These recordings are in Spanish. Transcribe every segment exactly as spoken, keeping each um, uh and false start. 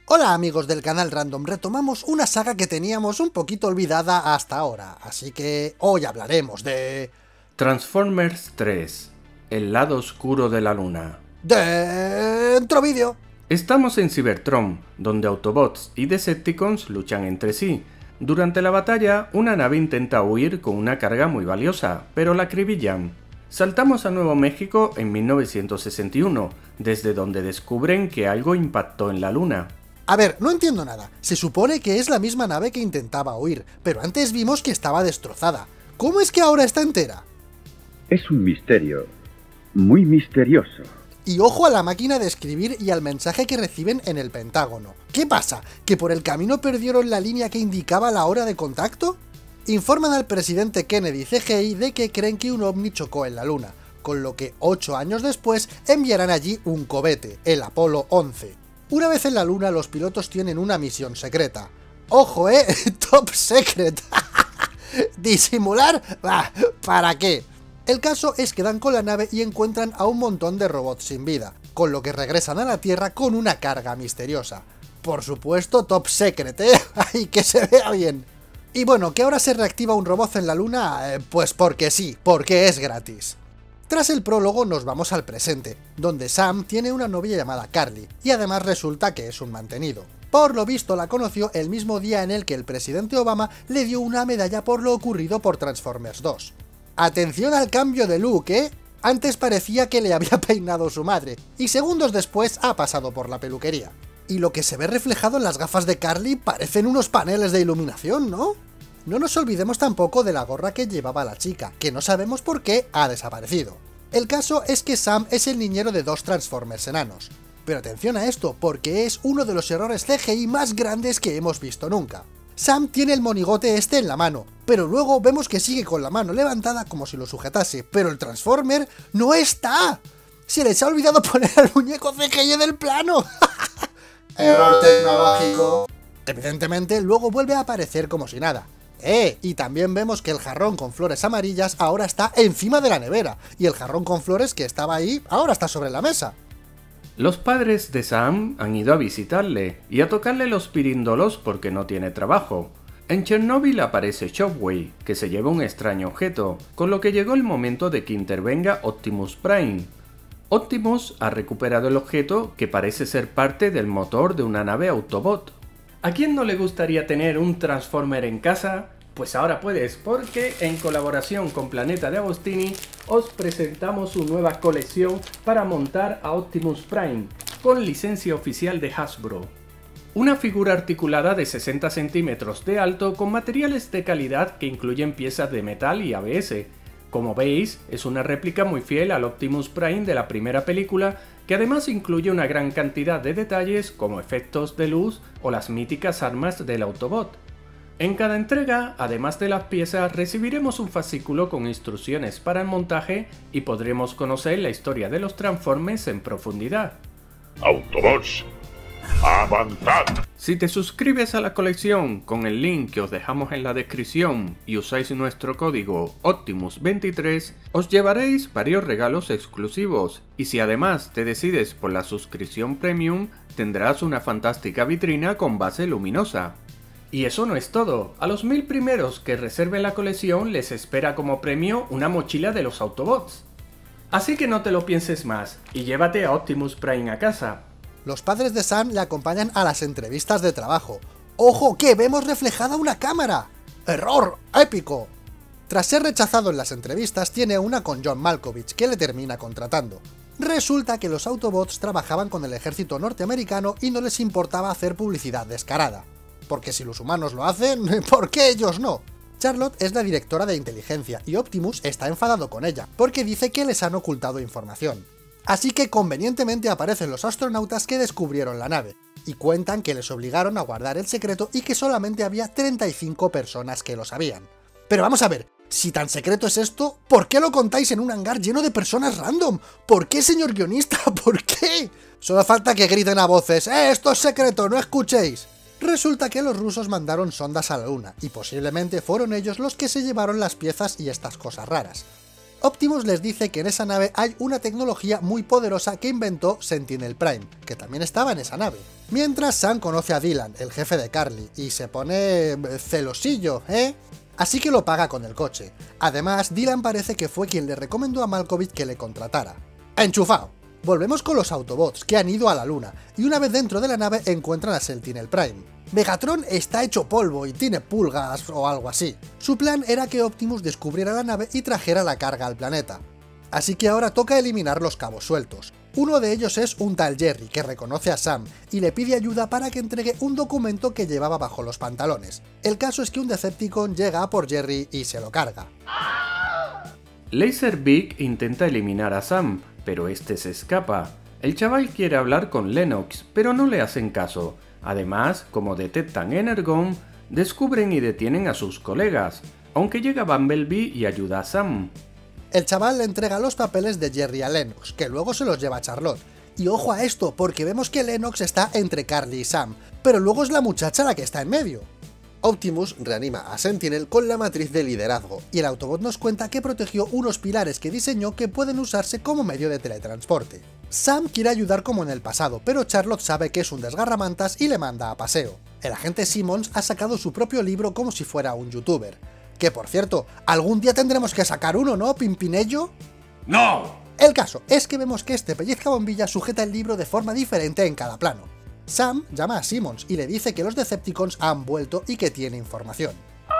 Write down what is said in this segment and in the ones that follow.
Hola amigos del canal Random, retomamos una saga que teníamos un poquito olvidada hasta ahora, así que hoy hablaremos de... Transformers tres, el lado oscuro de la luna. ¡Dentro vídeo! Estamos en Cybertron, donde Autobots y Decepticons luchan entre sí. Durante la batalla, una nave intenta huir con una carga muy valiosa, pero la acribillan. Saltamos a Nuevo México en mil novecientos sesenta y uno, desde donde descubren que algo impactó en la luna. A ver, no entiendo nada. Se supone que es la misma nave que intentaba huir, pero antes vimos que estaba destrozada. ¿Cómo es que ahora está entera? Es un misterio, muy misterioso. Y ojo a la máquina de escribir y al mensaje que reciben en el Pentágono. ¿Qué pasa? ¿Que por el camino perdieron la línea que indicaba la hora de contacto? Informan al presidente Kennedy C G I de que creen que un ovni chocó en la luna, con lo que ocho años después enviarán allí un cohete, el Apolo once. Una vez en la luna, los pilotos tienen una misión secreta. ¡Ojo, eh! ¡Top secret! ¿Disimular? Bah, ¿para qué? El caso es que dan con la nave y encuentran a un montón de robots sin vida, con lo que regresan a la Tierra con una carga misteriosa. Por supuesto, top secret, ¿eh? ¡Ay, que se vea bien! Y bueno, ¿que ahora se reactiva un robot en la luna? Eh, pues porque sí, porque es gratis. Tras el prólogo nos vamos al presente, donde Sam tiene una novia llamada Carly, y además resulta que es un mantenido. Por lo visto la conoció el mismo día en el que el presidente Obama le dio una medalla por lo ocurrido por Transformers dos. Atención al cambio de look, ¿eh? Antes parecía que le había peinado su madre, y segundos después ha pasado por la peluquería. Y lo que se ve reflejado en las gafas de Carly parecen unos paneles de iluminación, ¿no? No nos olvidemos tampoco de la gorra que llevaba la chica, que no sabemos por qué ha desaparecido. El caso es que Sam es el niñero de dos Transformers enanos. Pero atención a esto, porque es uno de los errores C G I más grandes que hemos visto nunca. Sam tiene el monigote este en la mano, pero luego vemos que sigue con la mano levantada como si lo sujetase, pero el Transformer no está. Se les ha olvidado poner al muñeco C G I del plano. Error tecnológico. Evidentemente, luego vuelve a aparecer como si nada. ¡Eh! Y también vemos que el jarrón con flores amarillas ahora está encima de la nevera, y el jarrón con flores que estaba ahí ahora está sobre la mesa. Los padres de Sam han ido a visitarle y a tocarle los piríndolos porque no tiene trabajo. En Chernóbil aparece Shockwave, que se lleva un extraño objeto, con lo que llegó el momento de que intervenga Optimus Prime. Optimus ha recuperado el objeto, que parece ser parte del motor de una nave Autobot. ¿A quién no le gustaría tener un Transformer en casa? Pues ahora puedes, porque en colaboración con Planeta de Agostini os presentamos su nueva colección para montar a Optimus Prime, con licencia oficial de Hasbro. Una figura articulada de sesenta centímetros de alto con materiales de calidad que incluyen piezas de metal y A B S. Como veis, es una réplica muy fiel al Optimus Prime de la primera película, que además incluye una gran cantidad de detalles como efectos de luz o las míticas armas del Autobot. En cada entrega, además de las piezas, recibiremos un fascículo con instrucciones para el montaje y podremos conocer la historia de los Transformers en profundidad. Autobots, ¡avanzad! Si te suscribes a la colección con el link que os dejamos en la descripción y usáis nuestro código Optimus veintitrés, os llevaréis varios regalos exclusivos, y si además te decides por la suscripción premium, tendrás una fantástica vitrina con base luminosa. Y eso no es todo, a los mil primeros que reserven la colección les espera como premio una mochila de los Autobots. Así que no te lo pienses más, y llévate a Optimus Prime a casa. Los padres de Sam le acompañan a las entrevistas de trabajo. ¡Ojo, que vemos reflejada una cámara! ¡Error! ¡Épico! Tras ser rechazado en las entrevistas, tiene una con John Malkovich, que le termina contratando. Resulta que los Autobots trabajaban con el ejército norteamericano y no les importaba hacer publicidad descarada. Porque si los humanos lo hacen, ¿por qué ellos no? Charlotte es la directora de inteligencia y Optimus está enfadado con ella, porque dice que les han ocultado información. Así que convenientemente aparecen los astronautas que descubrieron la nave, y cuentan que les obligaron a guardar el secreto y que solamente había treinta y cinco personas que lo sabían. Pero vamos a ver, si tan secreto es esto, ¿por qué lo contáis en un hangar lleno de personas random? ¿Por qué, señor guionista? ¿Por qué? Solo falta que griten a voces, ¡eh, esto es secreto, no escuchéis! Resulta que los rusos mandaron sondas a la luna, y posiblemente fueron ellos los que se llevaron las piezas y estas cosas raras. Optimus les dice que en esa nave hay una tecnología muy poderosa que inventó Sentinel Prime, que también estaba en esa nave. Mientras Sam conoce a Dylan, el jefe de Carly, y se pone celosillo, ¿eh? Así que lo paga con el coche. Además, Dylan parece que fue quien le recomendó a Malkovich que le contratara. ¡Enchufado! Volvemos con los Autobots, que han ido a la luna, y una vez dentro de la nave encuentran a Sentinel Prime. Megatron está hecho polvo y tiene pulgas o algo así. Su plan era que Optimus descubriera la nave y trajera la carga al planeta. Así que ahora toca eliminar los cabos sueltos. Uno de ellos es un tal Jerry, que reconoce a Sam, y le pide ayuda para que entregue un documento que llevaba bajo los pantalones. El caso es que un Decepticon llega a por Jerry y se lo carga. Laserbeak intenta eliminar a Sam, pero este se escapa. El chaval quiere hablar con Lennox, pero no le hacen caso. Además, como detectan Energon, descubren y detienen a sus colegas, aunque llega Bumblebee y ayuda a Sam. El chaval le entrega los papeles de Jerry a Lennox, que luego se los lleva a Charlotte. Y ojo a esto, porque vemos que Lennox está entre Carly y Sam, pero luego es la muchacha la que está en medio. Optimus reanima a Sentinel con la matriz de liderazgo, y el Autobot nos cuenta que protegió unos pilares que diseñó que pueden usarse como medio de teletransporte. Sam quiere ayudar como en el pasado, pero Charlotte sabe que es un desgarramantas y le manda a paseo. El agente Simmons ha sacado su propio libro como si fuera un youtuber. Que por cierto, algún día tendremos que sacar uno, ¿no, Pimpinello? ¡No! El caso es que vemos que este pellizcabombilla sujeta el libro de forma diferente en cada plano. Sam llama a Simmons y le dice que los Decepticons han vuelto y que tiene información.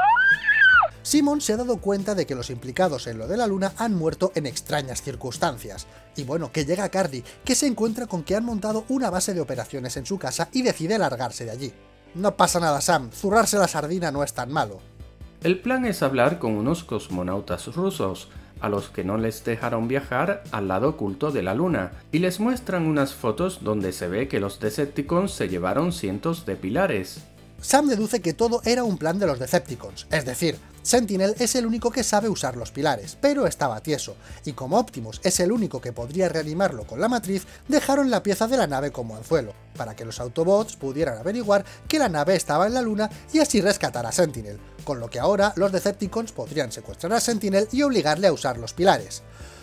Simmons se ha dado cuenta de que los implicados en lo de la luna han muerto en extrañas circunstancias, y bueno, que llega Carly, que se encuentra con que han montado una base de operaciones en su casa y decide largarse de allí. No pasa nada, Sam, zurrarse la sardina no es tan malo. El plan es hablar con unos cosmonautas rusos, a los que no les dejaron viajar al lado oculto de la luna, y les muestran unas fotos donde se ve que los Decepticons se llevaron cientos de pilares. Sam deduce que todo era un plan de los Decepticons, es decir, Sentinel es el único que sabe usar los pilares, pero estaba tieso, y como Optimus es el único que podría reanimarlo con la matriz, dejaron la pieza de la nave como anzuelo, para que los Autobots pudieran averiguar que la nave estaba en la luna y así rescatar a Sentinel, con lo que ahora los Decepticons podrían secuestrar a Sentinel y obligarle a usar los pilares.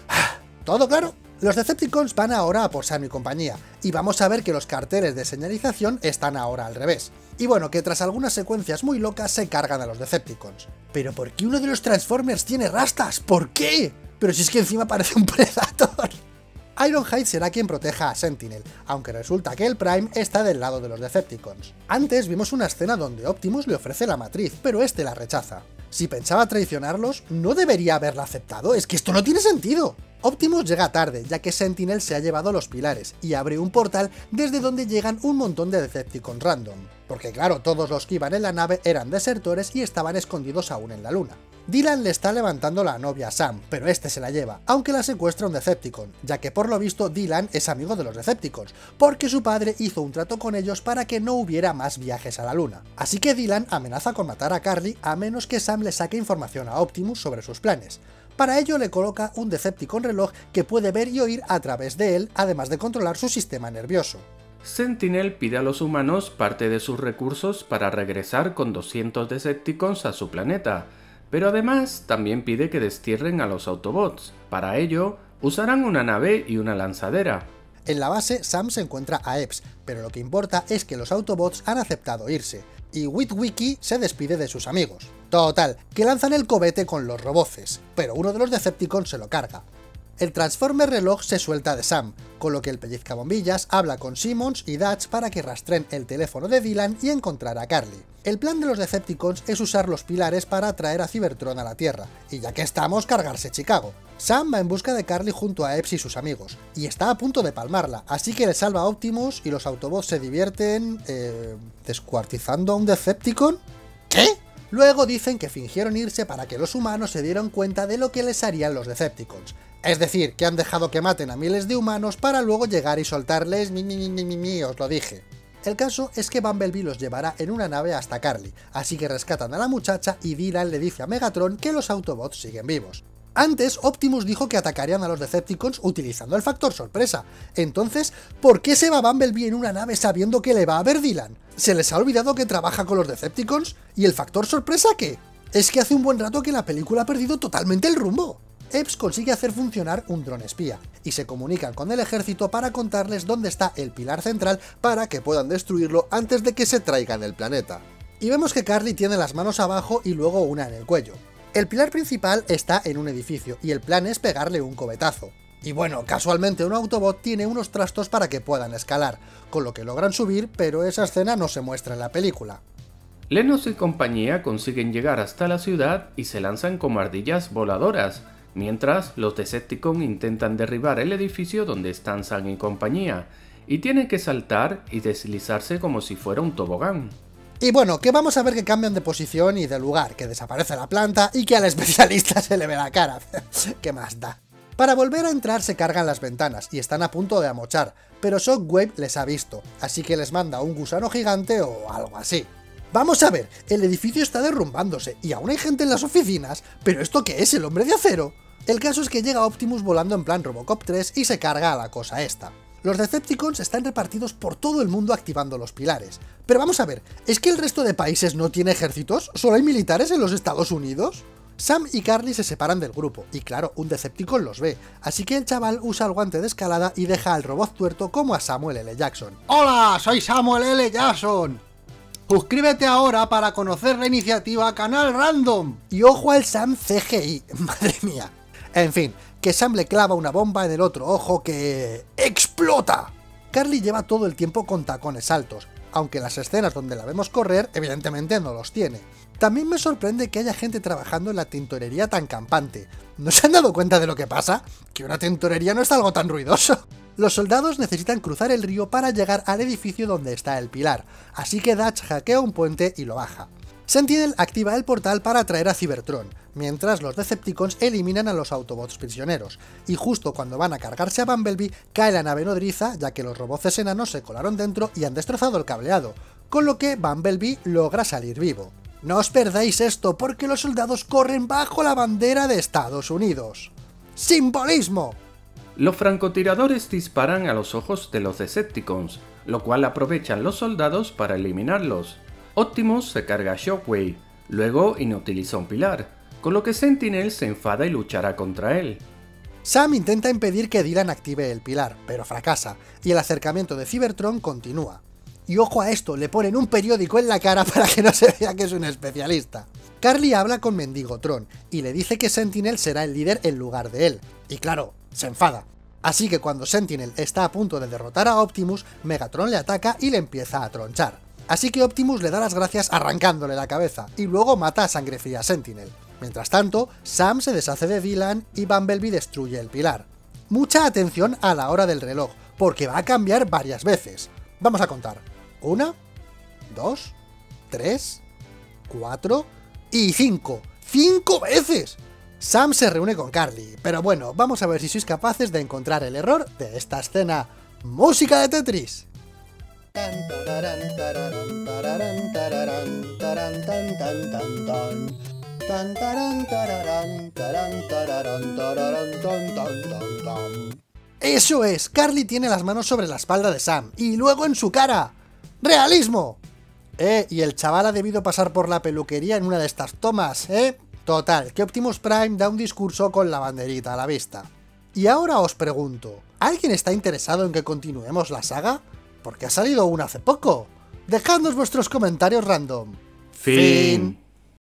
¿Todo claro? Los Decepticons van ahora a por Sam y compañía, y vamos a ver que los carteles de señalización están ahora al revés. Y bueno, que tras algunas secuencias muy locas se cargan a los Decepticons. ¿Pero por qué uno de los Transformers tiene rastas? ¿Por qué? Pero si es que encima parece un Predator. Ironhide será quien proteja a Sentinel, aunque resulta que el Prime está del lado de los Decepticons. Antes vimos una escena donde Optimus le ofrece la matriz, pero este la rechaza. Si pensaba traicionarlos, ¿no debería haberla aceptado? ¡Es que esto no tiene sentido! Optimus llega tarde, ya que Sentinel se ha llevado los pilares, y abre un portal desde donde llegan un montón de Decepticons random. Porque claro, todos los que iban en la nave eran desertores y estaban escondidos aún en la luna. Dylan le está levantando la novia a Sam, pero este se la lleva, aunque la secuestra un Decepticon, ya que por lo visto Dylan es amigo de los Decepticons, porque su padre hizo un trato con ellos para que no hubiera más viajes a la luna. Así que Dylan amenaza con matar a Carly a menos que Sam le saque información a Optimus sobre sus planes. Para ello le coloca un Decepticon reloj que puede ver y oír a través de él, además de controlar su sistema nervioso. Sentinel pide a los humanos parte de sus recursos para regresar con doscientos Decepticons a su planeta, pero además también pide que destierren a los Autobots. Para ello, usarán una nave y una lanzadera. En la base, Sam se encuentra a Epps, pero lo que importa es que los Autobots han aceptado irse, y Witwicky se despide de sus amigos. Total, que lanzan el cohete con los roboces, pero uno de los Decepticons se lo carga. El Transformer reloj se suelta de Sam, con lo que el pellizcabombillas habla con Simmons y Dutch para que rastreen el teléfono de Dylan y encontrar a Carly. El plan de los Decepticons es usar los pilares para atraer a Cybertron a la Tierra, y ya que estamos, cargarse Chicago. Sam va en busca de Carly junto a Epps y sus amigos, y está a punto de palmarla, así que le salva a Optimus y los Autobots se divierten... Eh, ¿descuartizando a un Decepticon? ¿Qué? Luego dicen que fingieron irse para que los humanos se dieran cuenta de lo que les harían los Decepticons. Es decir, que han dejado que maten a miles de humanos para luego llegar y soltarles mi mi mi mi mi mi, os lo dije. El caso es que Bumblebee los llevará en una nave hasta Carly, así que rescatan a la muchacha y Dylan le dice a Megatron que los Autobots siguen vivos. Antes, Optimus dijo que atacarían a los Decepticons utilizando el factor sorpresa. Entonces, ¿por qué se va Bumblebee en una nave sabiendo que le va a ver Dylan? ¿Se les ha olvidado que trabaja con los Decepticons? ¿Y el factor sorpresa qué? Es que hace un buen rato que la película ha perdido totalmente el rumbo. Epps consigue hacer funcionar un dron espía, y se comunican con el ejército para contarles dónde está el pilar central para que puedan destruirlo antes de que se traigan el planeta. Y vemos que Carly tiene las manos abajo y luego una en el cuello. El pilar principal está en un edificio, y el plan es pegarle un cobetazo. Y bueno, casualmente un Autobot tiene unos trastos para que puedan escalar, con lo que logran subir, pero esa escena no se muestra en la película. Lenos y compañía consiguen llegar hasta la ciudad y se lanzan como ardillas voladoras, mientras los Decepticons intentan derribar el edificio donde están Sam y compañía, y tienen que saltar y deslizarse como si fuera un tobogán. Y bueno, que vamos a ver que cambian de posición y de lugar, que desaparece la planta y que al especialista se le ve la cara. ¿Qué más da? Para volver a entrar se cargan las ventanas y están a punto de amochar, pero Shockwave les ha visto, así que les manda un gusano gigante o algo así. Vamos a ver, el edificio está derrumbándose y aún hay gente en las oficinas, pero ¿esto qué es, el hombre de acero? El caso es que llega Optimus volando en plan Robocop tres y se carga a la cosa esta. Los Decepticons están repartidos por todo el mundo activando los pilares. Pero vamos a ver, ¿es que el resto de países no tiene ejércitos? ¿Solo hay militares en los Estados Unidos? Sam y Carly se separan del grupo, y claro, un Decepticon los ve, así que el chaval usa el guante de escalada y deja al robot tuerto como a Samuel L. Jackson. ¡Hola! ¡Soy Samuel L. Jackson! Suscríbete ahora para conocer la iniciativa Canal Random. Y ojo al Sam C G I, madre mía. En fin, que Sam le clava una bomba en el otro ojo que... ¡explota! Carly lleva todo el tiempo con tacones altos, aunque en las escenas donde la vemos correr, evidentemente no los tiene. También me sorprende que haya gente trabajando en la tintorería tan campante. ¿No se han dado cuenta de lo que pasa? Que una tintorería no es algo tan ruidoso. Los soldados necesitan cruzar el río para llegar al edificio donde está el pilar, así que Dutch hackea un puente y lo baja. Sentinel activa el portal para atraer a Cybertron, mientras los Decepticons eliminan a los Autobots prisioneros, y justo cuando van a cargarse a Bumblebee, cae la nave nodriza, ya que los robots enanos se colaron dentro y han destrozado el cableado, con lo que Bumblebee logra salir vivo. No os perdáis esto, porque los soldados corren bajo la bandera de Estados Unidos. ¡Simbolismo! Los francotiradores disparan a los ojos de los Decepticons, lo cual aprovechan los soldados para eliminarlos. Optimus se carga a Shockwave, luego inutiliza un pilar, con lo que Sentinel se enfada y luchará contra él. Sam intenta impedir que Dylan active el pilar, pero fracasa, y el acercamiento de Cybertron continúa. Y ojo a esto, le ponen un periódico en la cara para que no se vea que es un especialista. Carly habla con Mendigotron, y le dice que Sentinel será el líder en lugar de él, y claro, se enfada. Así que cuando Sentinel está a punto de derrotar a Optimus, Megatron le ataca y le empieza a tronchar. Así que Optimus le da las gracias arrancándole la cabeza, y luego mata a sangre fría a Sentinel. Mientras tanto, Sam se deshace de Dylan y Bumblebee destruye el pilar. Mucha atención a la hora del reloj, porque va a cambiar varias veces. Vamos a contar. Una, dos, tres, cuatro y cinco. ¡Cinco veces! Sam se reúne con Carly, pero bueno, vamos a ver si sois capaces de encontrar el error de esta escena. ¡Música de Tetris! ¡Eso es! Carly tiene las manos sobre la espalda de Sam, y luego en su cara. ¡Realismo! Eh, y el chaval ha debido pasar por la peluquería en una de estas tomas, ¿eh? Total, que Optimus Prime da un discurso con la banderita a la vista. Y ahora os pregunto, ¿alguien está interesado en que continuemos la saga? Porque ha salido una hace poco. Dejadnos vuestros comentarios random. Fin.